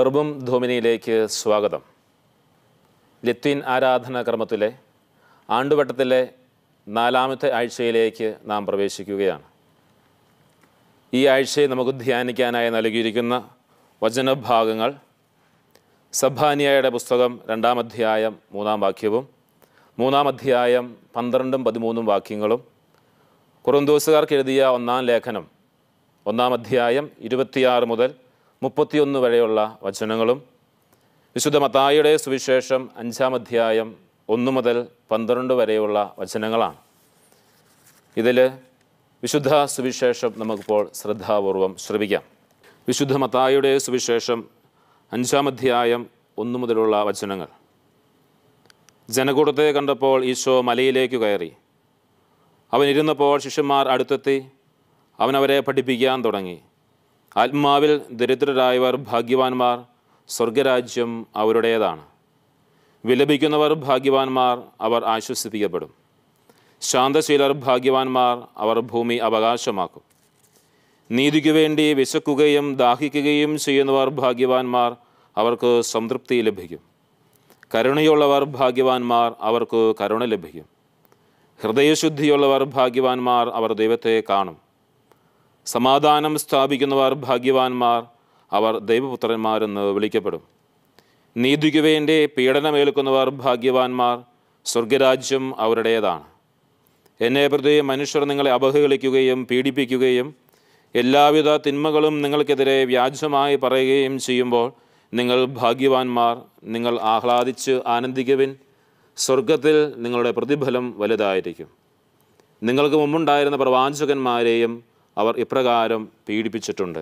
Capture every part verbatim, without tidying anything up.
വെർബും ധോമിനിയിലേക്ക് സ്വാഗതം. ലത്തീൻ ആരാധനാക്രമത്തിലെ ആണ്ടുവട്ടത്തിലെ നാലാമത്തെ ആഴ്ചയിലേക്ക് നാം പ്രവേശിക്കുകയാണ്. ഈ ആഴ്ചയിൽ നമുക്ക് ധ്യാനിക്കാനായി നൽകിയിരിക്കുന്ന വചനഭാഗങ്ങൾ സഭാനിയായുടെ പുസ്തകം രണ്ടാം അധ്യായം മൂന്നാം വാക്യവും മൂന്നാം അധ്യായം പന്ത്രണ്ടും പതിമൂന്നും വാക്യങ്ങളും, കൊറിന്തോസുകാർക്ക് എഴുതിയ ഒന്നാം ലേഖനം ഒന്നാം അധ്യായം ഇരുപത്തിയാറ് മുതൽ മുപ്പത്തിയൊന്ന് വരെയുള്ള വചനങ്ങളും, വിശുദ്ധ മത്തായിയുടെ സുവിശേഷം അഞ്ചാം അധ്യായം ഒന്ന് മുതൽ പന്ത്രണ്ട് വരെയുള്ള വചനങ്ങളാണ്. ഇതിൽ വിശുദ്ധ സുവിശേഷം നമുക്കിപ്പോൾ ശ്രദ്ധാപൂർവം ശ്രവിക്കാം. വിശുദ്ധ മത്തായിയുടെ സുവിശേഷം അഞ്ചാം അധ്യായം ഒന്ന് മുതലുള്ള വചനങ്ങൾ. ജനക്കൂട്ടത്തെ കണ്ടപ്പോൾ ഈശോ മലയിലേക്ക് കയറി. അവൻ ഇരുന്നപ്പോൾ ശിഷ്യന്മാർ അടുത്തെത്തി അവൻ അവരെ പഠിപ്പിക്കാൻ തുടങ്ങി. ആത്മാവിൽ ദരിദ്രരായവർ ഭാഗ്യവാന്മാർ, സ്വർഗരാജ്യം അവരുടേതാണ്. വിലപിക്കുന്നവർ ഭാഗ്യവാന്മാർ, അവർ ആശ്വസിപ്പിക്കപ്പെടും. ശാന്തശീലർ ഭാഗ്യവാന്മാർ, അവർ ഭൂമി അവകാശമാക്കും. നീതിക്കു വേണ്ടി വിശക്കുകയും ദാഹിക്കുകയും ചെയ്യുന്നവർ ഭാഗ്യവാന്മാർ, അവർക്ക് സംതൃപ്തി ലഭിക്കും. കരുണയുള്ളവർ ഭാഗ്യവാന്മാർ, അവർക്ക് കരുണ ലഭിക്കും. ഹൃദയശുദ്ധിയുള്ളവർ ഭാഗ്യവാന്മാർ, അവർ ദൈവത്തെ കാണും. സമാധാനം സ്ഥാപിക്കുന്നവർ ഭാഗ്യവാന്മാർ, അവർ ദൈവപുത്രന്മാരെന്ന് വിളിക്കപ്പെടും. നീതിക്കു വേണ്ടി പീഡനമേൽക്കുന്നവർ ഭാഗ്യവാന്മാർ, സ്വർഗരാജ്യം അവരുടേതാണ്. എന്നെ പ്രതി മനുഷ്യർ നിങ്ങളെ അപഹേളിക്കുകയും പീഡിപ്പിക്കുകയും എല്ലാവിധ തിന്മകളും നിങ്ങൾക്കെതിരെ വ്യാജമായി പറയുകയും ചെയ്യുമ്പോൾ നിങ്ങൾ ഭാഗ്യവാന്മാർ. നിങ്ങൾ ആഹ്ലാദിച്ച് ആനന്ദിക്കുവിൻ, സ്വർഗത്തിൽ നിങ്ങളുടെ പ്രതിഫലം വലുതായിരിക്കും. നിങ്ങൾക്ക് മുമ്പുണ്ടായിരുന്ന പ്രവാചകന്മാരെയും അവർ ഇപ്രകാരം പീഡിപ്പിച്ചിട്ടുണ്ട്.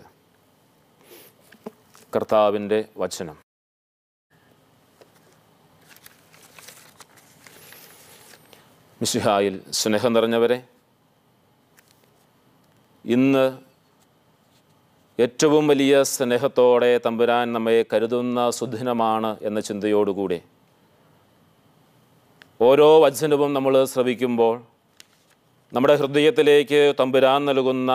കർത്താവിൻ്റെ വചനം. മിശിഹായിൽ സ്നേഹം നിറഞ്ഞവരെ, ഇന്ന് ഏറ്റവും വലിയ സ്നേഹത്തോടെ തമ്പുരാൻ നമ്മെ കരുതുന്ന സുദിനമാണ് എന്ന ചിന്തയോടുകൂടി ഓരോ വചനവും നമ്മൾ ശ്രവിക്കുമ്പോൾ നമ്മുടെ ഹൃദയത്തിലേക്ക് തമ്പുരാൻ നൽകുന്ന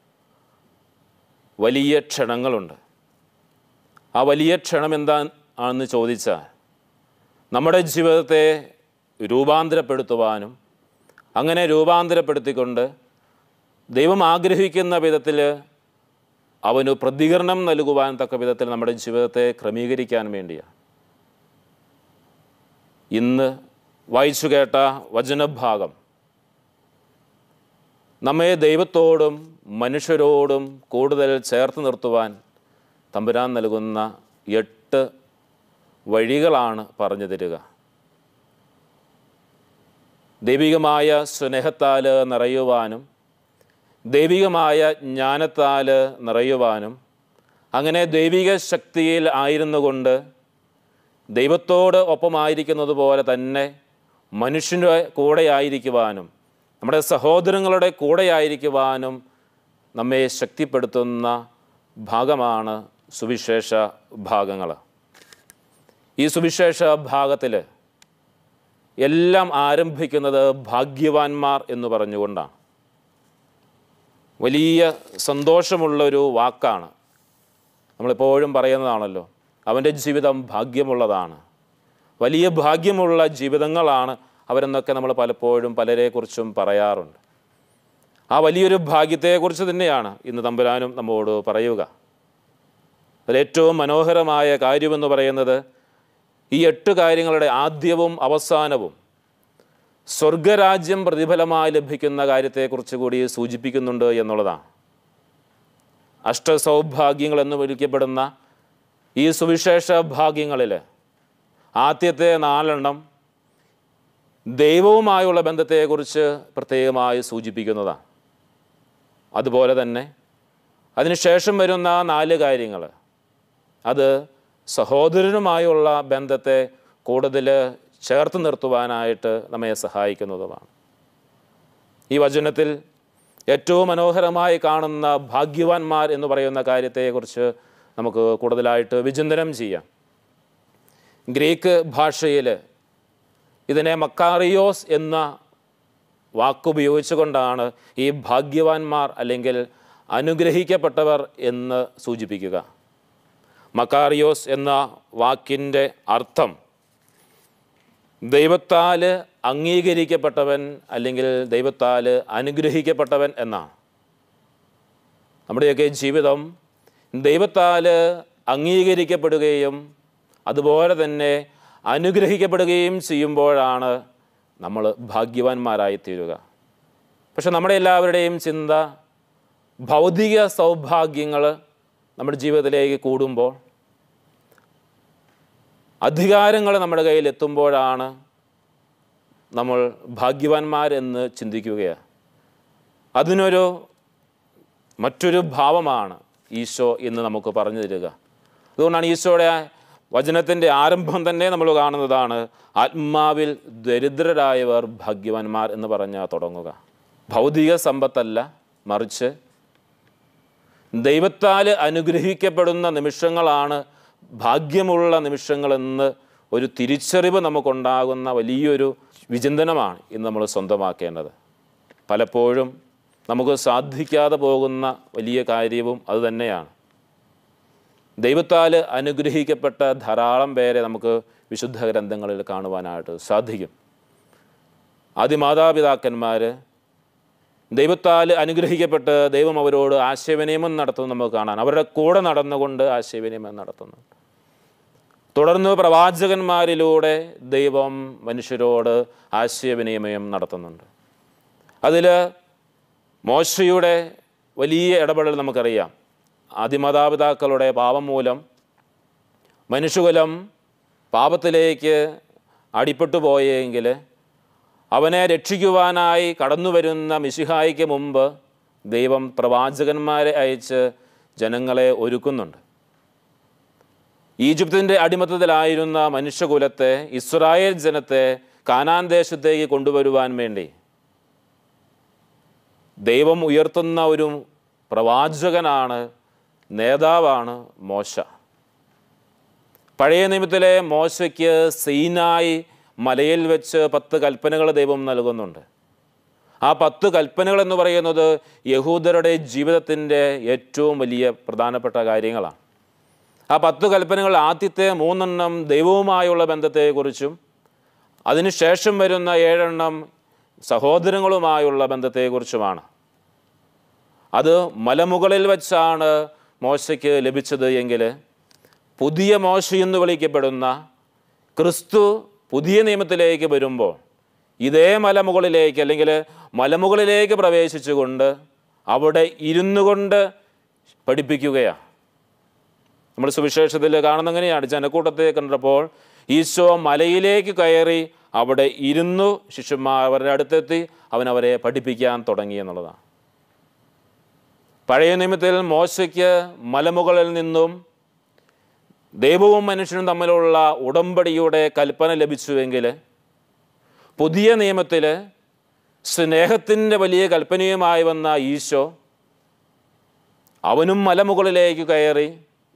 വലിയ ക്ഷണങ്ങളുണ്ട്. ആ വലിയ ക്ഷണം എന്താണെന്ന് ചോദിച്ചാൽ, നമ്മുടെ ജീവിതത്തെ രൂപാന്തരപ്പെടുത്തുവാനും അങ്ങനെ രൂപാന്തരപ്പെടുത്തിക്കൊണ്ട് ദൈവം ആഗ്രഹിക്കുന്ന വിധത്തിൽ അവന് പ്രതികരണം നൽകുവാൻ തക്ക വിധത്തിൽ നമ്മുടെ ജീവിതത്തെ ക്രമീകരിക്കാൻ വേണ്ടിയാണ്. ഇന്ന് വായിച്ചു കേട്ട വചനഭാഗം നമ്മെ ദൈവത്തോടും മനുഷ്യരോടും കൂടുതൽ ചേർത്ത് നിർത്തുവാൻ തമ്പുരാൻ നൽകുന്ന എട്ട് വഴികളാണ് പറഞ്ഞു തരിക. ദൈവികമായ സ്നേഹത്താൽ നിറയുവാനും ദൈവികമായ ജ്ഞാനത്താൽ നിറയുവാനും അങ്ങനെ ദൈവിക ശക്തിയിൽ ആയിരുന്നു കൊണ്ട് ദൈവത്തോട് ഒപ്പമായിരിക്കുന്നത് പോലെ തന്നെ മനുഷ്യൻ്റെ കൂടെയായിരിക്കുവാനും നമ്മുടെ സഹോദരങ്ങളുടെ കൂടെയായിരിക്കുവാനും നമ്മെ ശക്തിപ്പെടുത്തുന്ന ഭാഗമാണ് സുവിശേഷ ഭാഗങ്ങൾ. ഈ സുവിശേഷ ഭാഗത്തിൽ എല്ലാം ആരംഭിക്കുന്നത് ഭാഗ്യവാന്മാർ എന്ന് പറഞ്ഞുകൊണ്ടാണ്. വലിയ സന്തോഷമുള്ളൊരു വാക്കാണ്. നമ്മളെപ്പോഴും പറയുന്നതാണല്ലോ, അവൻ്റെ ജീവിതം ഭാഗ്യമുള്ളതാണ്. വലിയ ഭാഗ്യമുള്ള ജീവിതങ്ങളാണ് അവരെന്നൊക്കെ നമ്മൾ പലപ്പോഴും പലരെക്കുറിച്ചും പറയാറുണ്ട്. ആ വലിയൊരു ഭാഗ്യത്തെക്കുറിച്ച് തന്നെയാണ് ഇന്ന് തമ്പുരാനും നമ്മോട് പറയുക. അതിലേറ്റവും മനോഹരമായ കാര്യമെന്ന് പറയുന്നത് ഈ എട്ട് കാര്യങ്ങളുടെ ആദ്യവും അവസാനവും സ്വർഗരാജ്യം പ്രതിഫലമായി ലഭിക്കുന്ന കാര്യത്തെക്കുറിച്ച് കൂടി സൂചിപ്പിക്കുന്നുണ്ട് എന്നുള്ളതാണ്. അഷ്ടസൗഭാഗ്യങ്ങൾ എന്ന് വിളിക്കപ്പെടുന്ന ഈ സുവിശേഷ ഭാഗ്യങ്ങളിൽ ആദ്യത്തെ നാലെണ്ണം ദൈവവുമായുള്ള ബന്ധത്തെക്കുറിച്ച് പ്രത്യേകമായി സൂചിപ്പിക്കുന്നതാണ്. അതുപോലെ തന്നെ അതിനുശേഷം വരുന്ന നാല് കാര്യങ്ങൾ അത് സഹോദരനുമായുള്ള ബന്ധത്തെ കൂടുതൽ ചേർത്ത് നിർത്തുവാനായിട്ട് നമ്മെ സഹായിക്കുന്നതുമാണ്. ഈ വചനത്തിൽ ഏറ്റവും മനോഹരമായി കാണുന്ന ഭാഗ്യവാന്മാർ എന്ന് പറയുന്ന കാര്യത്തെക്കുറിച്ച് നമുക്ക് കൂടുതലായിട്ട് വിചിന്തനം ചെയ്യാം. ഗ്രീക്ക് ഭാഷയിൽ ഇതിനെ മക്കാറിയോസ് എന്ന വാക്കുപയോഗിച്ചുകൊണ്ടാണ് ഈ ഭാഗ്യവാന്മാർ അല്ലെങ്കിൽ അനുഗ്രഹിക്കപ്പെട്ടവർ എന്ന് സൂചിപ്പിക്കുക. മക്കാറിയോസ് എന്ന വാക്കിൻ്റെ അർത്ഥം ദൈവത്താൽ അംഗീകരിക്കപ്പെട്ടവൻ അല്ലെങ്കിൽ ദൈവത്താൽ അനുഗ്രഹിക്കപ്പെട്ടവൻ എന്നാണ്. നമ്മുടെയൊക്കെ ജീവിതം ദൈവത്താൽ അംഗീകരിക്കപ്പെടുകയും അതുപോലെ തന്നെ അനുഗ്രഹിക്കപ്പെടുകയും ചെയ്യുമ്പോഴാണ് നമ്മൾ ഭാഗ്യവാന്മാരായിത്തീരുക. പക്ഷെ നമ്മുടെ എല്ലാവരുടെയും ചിന്ത ഭൗതിക സൗഭാഗ്യങ്ങൾ നമ്മുടെ ജീവിതത്തിലേക്ക് കൂടുമ്പോൾ, അധികാരങ്ങൾ നമ്മുടെ കയ്യിൽ എത്തുമ്പോഴാണ് നമ്മൾ ഭാഗ്യവാന്മാരെന്ന് ചിന്തിക്കുകയാണ്. അതിനൊരു മറ്റൊരു ഭാവമാണ് ഈശോ ഇന്ന് നമുക്ക് പറഞ്ഞു തരിക. അതുകൊണ്ടാണ് ഈശോയുടെ വചനത്തിൻ്റെ ആരംഭം തന്നെ നമ്മൾ കാണുന്നതാണ് ആത്മാവിൽ ദരിദ്രരായവർ ഭാഗ്യവാന്മാർ എന്ന് പറഞ്ഞാൽ തുടങ്ങുക. ഭൗതിക സമ്പത്തല്ല, മറിച്ച് ദൈവത്താൽ അനുഗ്രഹിക്കപ്പെടുന്ന നിമിഷങ്ങളാണ് ഭാഗ്യമുള്ള നിമിഷങ്ങളെന്ന് ഒരു തിരിച്ചറിവ് നമുക്കുണ്ടാകുന്ന വലിയൊരു വിചിന്തനമാണ് ഇന്ന് നമ്മൾ സ്വന്തമാക്കേണ്ടത്. പലപ്പോഴും നമുക്ക് സാധിക്കാതെ പോകുന്ന വലിയ കാര്യവും അതുതന്നെയാണ്. ദൈവത്താൽ അനുഗ്രഹിക്കപ്പെട്ട ധാരാളം പേരെ നമുക്ക് വിശുദ്ധ ഗ്രന്ഥങ്ങളിൽ കാണുവാനായിട്ട് സാധിക്കും. ആദിമാതാപിതാക്കന്മാർ ദൈവത്താൽ അനുഗ്രഹിക്കപ്പെട്ട് ദൈവം അവരോട് ആശയവിനിമയം നടത്തുന്നത് നമുക്ക് കാണാൻ, അവരുടെ കൂടെ നടന്നുകൊണ്ട് ആശയവിനിമയം നടത്തുന്നു. തുടർന്ന് പ്രവാചകന്മാരിലൂടെ ദൈവം മനുഷ്യരോട് ആശയവിനിമയം നടത്തുന്നുണ്ട്. അതിൽ മോശയുടെ വലിയ ഇടപെടൽ നമുക്കറിയാം. ആദിമാതാപിതാക്കളുടെ പാപം മൂലം മനുഷ്യകുലം പാപത്തിലേക്ക് അടിപ്പെട്ടു പോയെങ്കിൽ അവനെ രക്ഷിക്കുവാനായി കടന്നു വരുന്ന മിശിഹായിക്ക് മുമ്പ് ദൈവം പ്രവാചകന്മാരെ അയച്ച് ജനങ്ങളെ ഒരുക്കുന്നുണ്ട്. ഈജിപ്തിൻ്റെ അടിമത്തത്തിലായിരുന്ന മനുഷ്യകുലത്തെ, ഇസ്രായേൽ ജനത്തെ കാനാൻ ദേശത്തേക്ക് കൊണ്ടുവരുവാൻ വേണ്ടി ദൈവം ഉയർത്തുന്ന ഒരു പ്രവാചകനാണ്, നേതാവാണ് മോശ. പഴയ നിയമത്തിലെ മോശയ്ക്ക് സീനായി മലയിൽ വെച്ച് പത്ത് കൽപ്പനകൾ ദൈവം നൽകുന്നുണ്ട്. ആ പത്ത് കൽപ്പനകൾ എന്ന് പറയുന്നത് യഹൂദരുടെ ജീവിതത്തിൻ്റെ ഏറ്റവും വലിയ പ്രധാനപ്പെട്ട കാര്യങ്ങളാണ്. ആ പത്ത് കൽപ്പനകൾ ആദ്യത്തെ മൂന്നെണ്ണം ദൈവവുമായുള്ള ബന്ധത്തെക്കുറിച്ചും അതിനുശേഷം വരുന്ന ഏഴെണ്ണം സഹോദരങ്ങളുമായുള്ള ബന്ധത്തെക്കുറിച്ചുമാണ്. അത് മലമുകളിൽ വെച്ചാണ് മോശയ്ക്ക് ലഭിച്ചത് എങ്കിൽ പുതിയ മോശ എന്ന് വിളിക്കപ്പെടുന്ന ക്രിസ്തു പുതിയ നിയമത്തിലേക്ക് വരുമ്പോൾ ഇതേ മലമുകളിലേക്ക് അല്ലെങ്കിൽ മലമുകളിലേക്ക് പ്രവേശിച്ചുകൊണ്ട് അവിടെ ഇരുന്നു കൊണ്ട് പഠിപ്പിക്കുകയാണ്. നമ്മൾ സുവിശേഷത്തിൽ കാണുന്നങ്ങനെയാണ്, ജനക്കൂട്ടത്തെ കണ്ടപ്പോൾ ഈശോ മലയിലേക്ക് കയറി അവിടെ ഇരുന്നു ശിഷ്യന്മാർ അവരുടെ അടുത്തെത്തി അവൻ അവരെ പഠിപ്പിക്കാൻ തുടങ്ങി എന്നുള്ളതാണ്. പഴയ നിയമത്തിൽ മോശയ്ക്ക് മലമുകളിൽ നിന്നും ദൈവവും മനുഷ്യനും തമ്മിലുള്ള ഉടമ്പടിയുടെ കൽപ്പന ലഭിച്ചുവെങ്കിൽ പുതിയ നിയമത്തിൽ സ്നേഹത്തിൻ്റെ വലിയ കൽപ്പനയുമായി വന്ന ഈശോ അവനും മലമുകളിലേക്ക് കയറി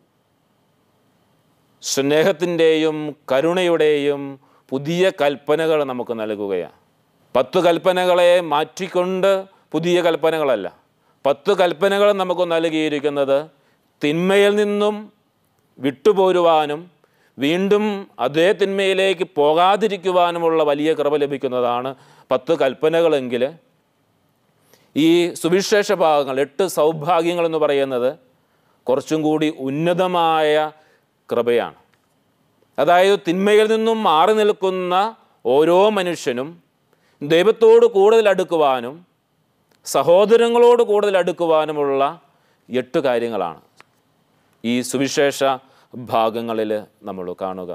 സ്നേഹത്തിൻ്റെയും കരുണയുടെയും പുതിയ കൽപ്പനകൾ നമുക്ക് നൽകുകയാണ്. പത്ത് കൽപ്പനകളെ മാറ്റിക്കൊണ്ട് പുതിയ കൽപ്പനകളല്ല, പത്ത് കൽപ്പനകൾ നമുക്ക് നൽകിയിരിക്കുന്നത് തിന്മയിൽ നിന്നും വിട്ടുപോരുവാനും വീണ്ടും അതേ തിന്മയിലേക്ക് പോകാതിരിക്കുവാനുമുള്ള വലിയ കൃപ ലഭിക്കുന്നതാണ് പത്ത് കൽപ്പനകളെങ്കിൽ ഈ സുവിശേഷ ഭാഗങ്ങൾ, എട്ട് സൗഭാഗ്യങ്ങൾ എന്ന് പറയുന്നത് കുറച്ചും കൂടി ഉന്നതമായ കൃപയാണ്. അതായത് തിന്മയിൽ നിന്നും മാറി നിൽക്കുന്ന ഓരോ മനുഷ്യനും ദൈവത്തോട് കൂടുതൽ അടുക്കുവാനും സഹോദരങ്ങളോട് കൂടുതൽ അടുക്കുവാനുമുള്ള എട്ട് കാര്യങ്ങളാണ് ഈ സുവിശേഷ ഭാഗങ്ങളിൽ നമ്മൾ കാണുക.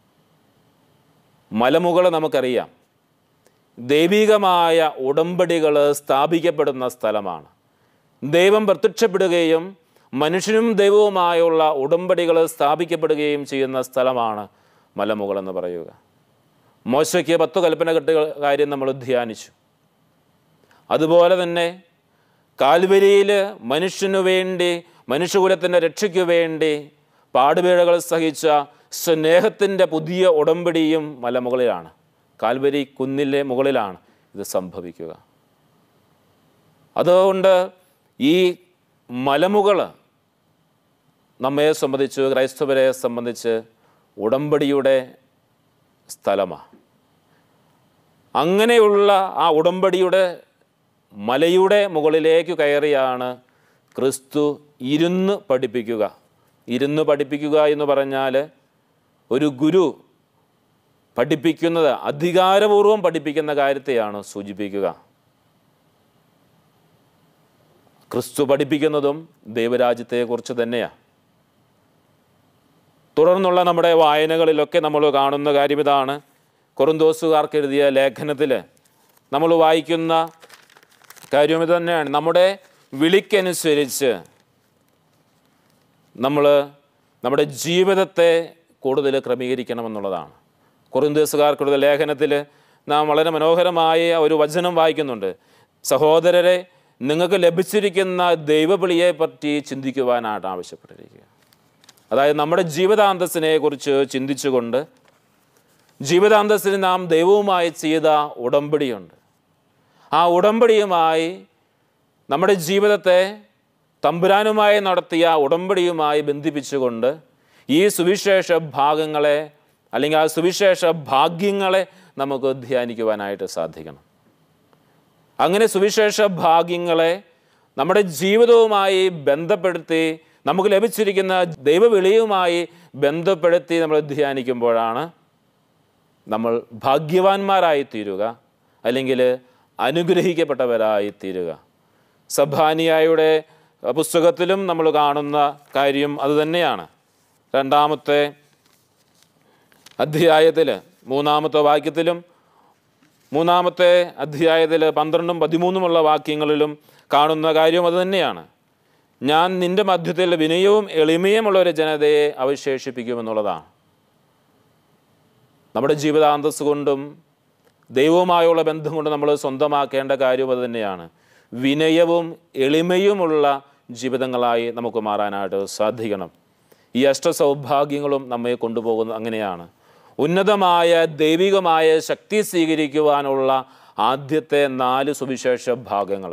മലമുകൾ നമുക്കറിയാം, ദൈവികമായ ഉടമ്പടികൾ സ്ഥാപിക്കപ്പെടുന്ന സ്ഥലമാണ്. ദൈവം പ്രത്യക്ഷപ്പെടുകയും മനുഷ്യനും ദൈവവുമായുള്ള ഉടമ്പടികൾ സ്ഥാപിക്കപ്പെടുകയും ചെയ്യുന്ന സ്ഥലമാണ് മലമുകളെന്ന് പറയുക. മോശയ്ക്ക് പത്ത് കൽപ്പന കെട്ടുകൾ കാര്യം നമ്മൾ ധ്യാനിച്ചു. അതുപോലെ തന്നെ കാൽവരിയിൽ മനുഷ്യനു വേണ്ടി, മനുഷ്യകുലത്തിൻ്റെ രക്ഷയ്ക്കു വേണ്ടി പാടുപീഴകൾ സഹിച്ച സ്നേഹത്തിൻ്റെ പുതിയ ഉടമ്പടിയും മലമുകളിലാണ്. കാൽവരി കുന്നിലെ മുകളിലാണ് ഇത് സംഭവിക്കുക. അതുകൊണ്ട് ഈ മലമുകൾ നമ്മെ സംബന്ധിച്ച്, ക്രൈസ്തവരെ സംബന്ധിച്ച് ഉടമ്പടിയുടെ സ്ഥലമാണ്. അങ്ങനെയുള്ള ആ ഉടമ്പടിയുടെ മലയുടെ മുകളിലേക്ക് കയറിയാണ് ക്രിസ്തു ഇരുന്ന് പഠിപ്പിക്കുക. ഇരുന്ന് പഠിപ്പിക്കുക എന്ന് പറഞ്ഞാൽ ഒരു ഗുരു പഠിപ്പിക്കുന്നത് അധികാരപൂർവം പഠിപ്പിക്കുന്ന കാര്യത്തെയാണ് സൂചിപ്പിക്കുക. ക്രിസ്തു പഠിപ്പിക്കുന്നതും ദൈവരാജ്യത്തെക്കുറിച്ച് തന്നെയാണ്. തുടർന്നുള്ള നമ്മുടെ വായനകളിലൊക്കെ നമ്മൾ കാണുന്ന കാര്യം ഇതാണ്. കൊറിന്തോസുകാർക്ക് എഴുതിയ ലേഖനത്തിൽ നമ്മൾ വായിക്കുന്ന കാര്യം ഇത് തന്നെയാണ്. നമ്മുടെ വിളിക്കനുസരിച്ച് നമ്മൾ നമ്മുടെ ജീവിതത്തെ കൂടുതൽ ക്രമീകരിക്കണമെന്നുള്ളതാണ്. കൊറിന്തോസുകാർക്കുള്ള ലേഖനത്തിൽ നാം വളരെ മനോഹരമായ ഒരു വചനം വായിക്കുന്നുണ്ട്. സഹോദരരെ, നിങ്ങൾക്ക് ലഭിച്ചിരിക്കുന്ന ദൈവവിളിയെ പറ്റി ചിന്തിക്കുവാനായിട്ട് ആവശ്യപ്പെട്ടിരിക്കുക. അതായത് നമ്മുടെ ജീവിതാന്തസ്സിനെ കുറിച്ച് ചിന്തിച്ചുകൊണ്ട്, ജീവിതാന്തസ്സിന് നാം ദൈവവുമായി ചെയ്ത ഉടമ്പടിയുണ്ട്. ആ ഉടമ്പടിയുമായി നമ്മുടെ ജീവിതത്തെ തമ്പുരാനുമായി നടത്തിയ ഉടമ്പടിയുമായി ബന്ധിപ്പിച്ചുകൊണ്ട് ഈ സുവിശേഷ ഭാഗങ്ങളെ അല്ലെങ്കിൽ ആ സുവിശേഷ ഭാഗ്യങ്ങളെ നമുക്ക് ധ്യാനിക്കുവാനായിട്ട് സാധിക്കണം. അങ്ങനെ സുവിശേഷ ഭാഗ്യങ്ങളെ നമ്മുടെ ജീവിതവുമായി ബന്ധപ്പെടുത്തി, നമുക്ക് ലഭിച്ചിരിക്കുന്ന ദൈവവിളിയുമായി ബന്ധപ്പെടുത്തി നമ്മൾ ധ്യാനിക്കുമ്പോഴാണ് നമ്മൾ ഭാഗ്യവാന്മാരായി തീരുക, അല്ലെങ്കിൽ അനുഗ്രഹിക്കപ്പെട്ടവരായി തീരുക. സഭാനിയായുടെ പുസ്തകത്തിലും നമ്മൾ കാണുന്ന കാര്യം അതുതന്നെയാണ്. രണ്ടാമത്തെ അധ്യായത്തിൽ മൂന്നാമത്തെ വാക്യത്തിലും മൂന്നാമത്തെ അധ്യായത്തിൽ പന്ത്രണ്ടും പതിമൂന്നുമുള്ള വാക്യങ്ങളിലും കാണുന്ന കാര്യം അതുതന്നെയാണ്. ഞാൻ നിൻ്റെ മധ്യത്തിൽ വിനയവും എളിമയുമുള്ള ഒരു ജനതയെ അവശേഷിപ്പിക്കുമെന്നുള്ളതാണ്. നമ്മുടെ ജീവിതാന്തസ് കൊണ്ടും ദൈവവുമായുള്ള ബന്ധം കൊണ്ട് നമ്മൾ സ്വന്തമാക്കേണ്ട കാര്യം അത് തന്നെയാണ്. വിനയവും എളിമയുമുള്ള ജീവിതങ്ങളായി നമുക്ക് മാറാനായിട്ട് സാധിക്കണം. ഈ അഷ്ടസൗഭാഗ്യങ്ങളും നമ്മെ കൊണ്ടുപോകുന്നത് അങ്ങനെയാണ്. ഉന്നതമായ ദൈവികമായ ശക്തി സ്വീകരിക്കുവാനുള്ള ആദ്യത്തെ നാല് സുവിശേഷ ഭാഗങ്ങൾ,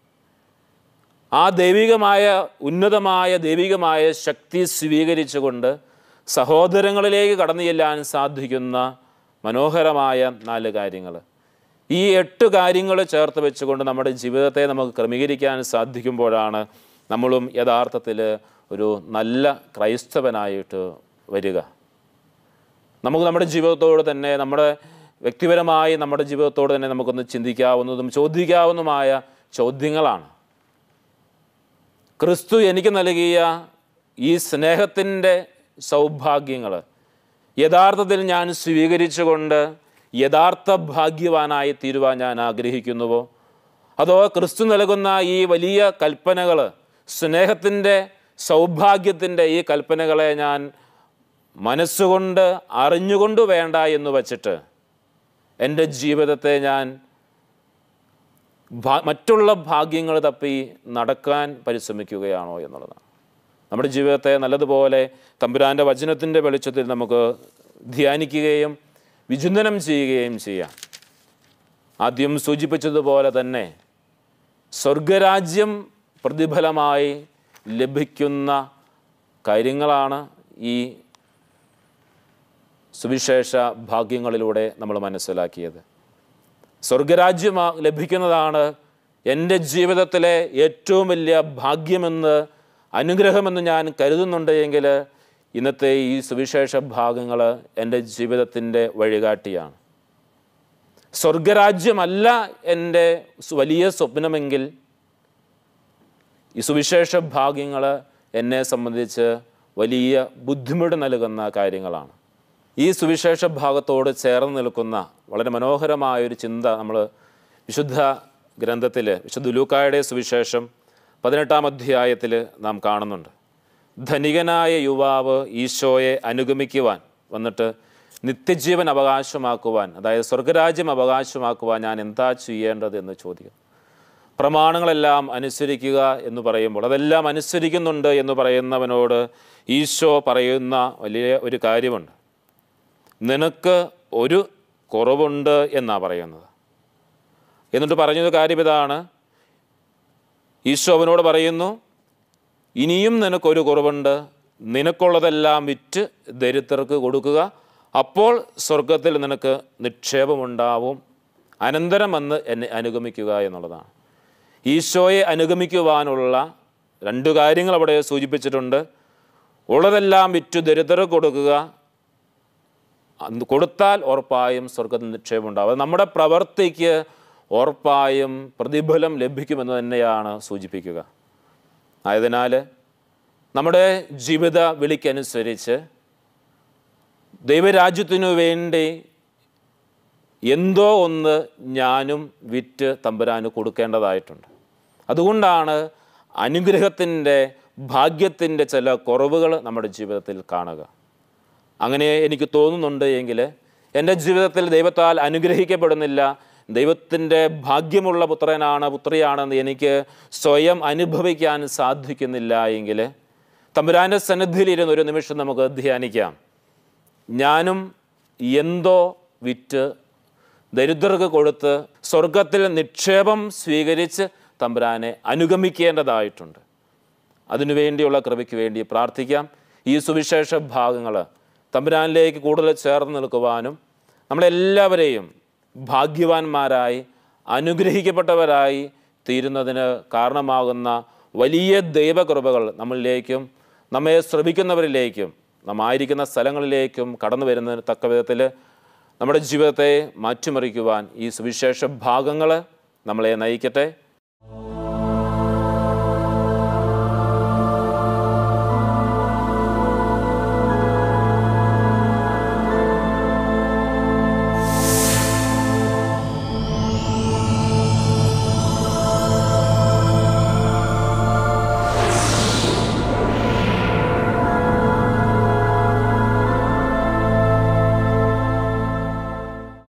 ആ ദൈവികമായ ഉന്നതമായ ദൈവികമായ ശക്തി സ്വീകരിച്ചുകൊണ്ട് സഹോദരങ്ങളിലേക്ക് കടന്നു ചെല്ലാൻ സാധിക്കുന്ന മനോഹരമായ നാല് കാര്യങ്ങൾ. ഈ എട്ട് കാര്യങ്ങൾ ചേർത്ത് വെച്ചുകൊണ്ട് നമ്മുടെ ജീവിതത്തെ നമുക്ക് ക്രമീകരിക്കാൻ സാധിക്കുമ്പോഴാണ് നമ്മളും യഥാർത്ഥത്തിൽ ഒരു നല്ല ക്രൈസ്തവനായിട്ട് വരിക. നമുക്ക് നമ്മുടെ ജീവിതത്തോട് തന്നെ, നമ്മുടെ വ്യക്തിപരമായി നമ്മുടെ ജീവിതത്തോട് തന്നെ നമുക്കൊന്ന് ചിന്തിക്കാവുന്നതും ചോദിക്കാവുന്നതുമായ ചോദ്യങ്ങളാണ്. ക്രിസ്തു എനിക്ക് നൽകിയ ഈ സ്നേഹത്തിൻ്റെ സൗഭാഗ്യങ്ങൾ യഥാർത്ഥത്തിൽ ഞാൻ സ്വീകരിച്ചുകൊണ്ട് യഥാർത്ഥ ഭാഗ്യവാനായി തീരുവാൻ ഞാൻ ആഗ്രഹിക്കുന്നുവോ, അതോ ക്രിസ്തു നൽകുന്ന ഈ വലിയ കൽപ്പനകൾ, സ്നേഹത്തിൻ്റെ സൗഭാഗ്യത്തിൻ്റെ ഈ കൽപ്പനകളെ ഞാൻ മനസ്സുകൊണ്ട് അറിഞ്ഞുകൊണ്ട് വേണ്ട എന്ന് വച്ചിട്ട് എൻ്റെ ജീവിതത്തെ ഞാൻ മറ്റുള്ള ഭാഗ്യങ്ങൾ തപ്പി നടക്കാൻ പരിശ്രമിക്കുകയാണോ എന്നുള്ളതാണ്. നമ്മുടെ ജീവിതത്തെ നല്ലതുപോലെ തമ്പുരാൻ്റെ വചനത്തിൻ്റെ വെളിച്ചത്തിൽ നമുക്ക് ധ്യാനിക്കുകയും വിചിന്തനം ചെയ്യുകയും ചെയ്യാം. ആദ്യം സൂചിപ്പിച്ചതുപോലെ തന്നെ സ്വർഗരാജ്യം പ്രതിഫലമായി ലഭിക്കുന്ന കാര്യങ്ങളാണ് ഈ സുവിശേഷ ഭാഗ്യങ്ങളിലൂടെ നമ്മൾ മനസ്സിലാക്കിയത്. സ്വർഗരാജ്യം ലഭിക്കുന്നതാണ് എൻ്റെ ജീവിതത്തിലെ ഏറ്റവും വലിയ ഭാഗ്യമെന്ന്, അനുഗ്രഹമെന്ന് ഞാൻ കരുതുന്നുണ്ട് എങ്കിൽ ഇന്നത്തെ ഈ സുവിശേഷ ഭാഗങ്ങൾ എൻ്റെ ജീവിതത്തിൻ്റെ വഴികാട്ടിയാണ്. സ്വർഗരാജ്യമല്ല എൻ്റെ വലിയ സ്വപ്നമെങ്കിൽ ഈ സുവിശേഷ ഭാഗ്യങ്ങൾ എന്നെ സംബന്ധിച്ച് വലിയ ബുദ്ധിമുട്ട് നൽകുന്ന കാര്യങ്ങളാണ്. ഈ സുവിശേഷ ഭാഗത്തോട് ചേർന്ന് നിൽക്കുന്ന വളരെ മനോഹരമായൊരു ചിന്ത നമ്മൾ വിശുദ്ധ ഗ്രന്ഥത്തിൽ, വിശുദ്ധ ലൂക്കായുടെ സുവിശേഷം പതിനെട്ടാം അധ്യായത്തിൽ നാം കാണുന്നുണ്ട്. ധനികനായ യുവാവ് ഈശോയെ അനുഗമിക്കുവാൻ വന്നിട്ട് നിത്യജീവൻ അവകാശമാക്കുവാൻ, അതായത് സ്വർഗരാജ്യം അവകാശമാക്കുവാൻ ഞാൻ എന്താ ചെയ്യേണ്ടത് എന്ന് ചോദിക്കും. പ്രമാണങ്ങളെല്ലാം അനുസരിക്കുക എന്ന് പറയുമ്പോൾ അതെല്ലാം അനുസരിക്കുന്നുണ്ട് എന്ന് പറയുന്നവനോട് ഈശോ പറയുന്ന വലിയ ഒരു കാര്യമുണ്ട്. നിനക്ക് ഒരു കുറവുണ്ട് എന്നാണ് പറയുന്നത്. എന്നിട്ട് പറഞ്ഞൊരു കാര്യം ഇതാണ്. ഈശോ അവനോട് പറയുന്നു, ഇനിയും നിനക്കൊരു കുറവുണ്ട്, നിനക്കുള്ളതെല്ലാം വിറ്റ് ദരിദ്രർക്ക് കൊടുക്കുക, അപ്പോൾ സ്വർഗത്തിൽ നിനക്ക് നിക്ഷേപമുണ്ടാവും. അനന്തരം വന്ന് എന്നെ അനുഗമിക്കുക എന്നുള്ളതാണ്. ഈശോയെ അനുഗമിക്കുവാനുള്ള രണ്ട് കാര്യങ്ങൾ അവിടെ സൂചിപ്പിച്ചിട്ടുണ്ട്. ഉള്ളതെല്ലാം വിറ്റ് ദരിദ്രർക്ക് കൊടുക്കുക, കൊടുത്താൽ ഉറപ്പായും സ്വർഗത്തിൽ നിക്ഷേപമുണ്ടാവും. അത് നമ്മുടെ പ്രവൃത്തിക്ക് ഉറപ്പായും പ്രതിഫലം ലഭിക്കുമെന്ന് തന്നെയാണ് സൂചിപ്പിക്കുക. ആയതിനാൽ നമ്മുടെ ജീവിത വിളിക്കനുസരിച്ച് ദൈവരാജ്യത്തിനു വേണ്ടി എന്തോ ഒന്ന് ഞാനും വിറ്റ് തമ്പുരാന് കൊടുക്കേണ്ടതായിട്ടുണ്ട്. അതുകൊണ്ടാണ് അനുഗ്രഹത്തിൻ്റെ ഭാഗ്യത്തിൻ്റെ ചില കുറവുകൾ നമ്മുടെ ജീവിതത്തിൽ കാണുക. അങ്ങനെ എനിക്ക് തോന്നുന്നുണ്ട് എങ്കിൽ എൻ്റെ ജീവിതത്തിൽ ദൈവത്താൽ അനുഗ്രഹിക്കപ്പെടുന്നില്ല, ദൈവത്തിൻ്റെ ഭാഗ്യമുള്ള പുത്രനാണ് പുത്രിയാണെന്ന് എനിക്ക് സ്വയം അനുഭവിക്കാൻ സാധിക്കുന്നില്ല എങ്കിൽ തമ്പുരാൻ്റെ സന്നിധിയിലിരുന്ന് ഒരു നിമിഷം നമുക്ക് ധ്യാനിക്കാം. ഞാനും എന്തോ വിറ്റ് ദരിദ്രർക്ക് കൊടുത്ത് സ്വർഗത്തിൽ നിക്ഷേപം സ്വീകരിച്ച് തമ്പുരാനെ അനുഗമിക്കേണ്ടതായിട്ടുണ്ട്. അതിനുവേണ്ടിയുള്ള കൃപയ്ക്ക് വേണ്ടി പ്രാർത്ഥിക്കാം. ഈ സുവിശേഷ ഭാഗങ്ങൾ തമ്പുരാനിലേക്ക് കൂടുതൽ ചേർന്ന് നിൽക്കുവാനും നമ്മളെല്ലാവരെയും ഭാഗ്യവാന്മാരായി അനുഗ്രഹിക്കപ്പെട്ടവരായി തീരുന്നതിന് കാരണമാകുന്ന വലിയ ദൈവകൃപകൾ നമ്മളിലേക്കും നമ്മെ ശ്രമിക്കുന്നവരിലേക്കും നാം ആയിരിക്കുന്ന സ്ഥലങ്ങളിലേക്കും കടന്നു വരുന്നതിന് തക്ക വിധത്തിൽ നമ്മുടെ ജീവിതത്തെ മാറ്റിമറിക്കുവാൻ ഈ സുവിശേഷ ഭാഗങ്ങൾ നമ്മളെ നയിക്കട്ടെ.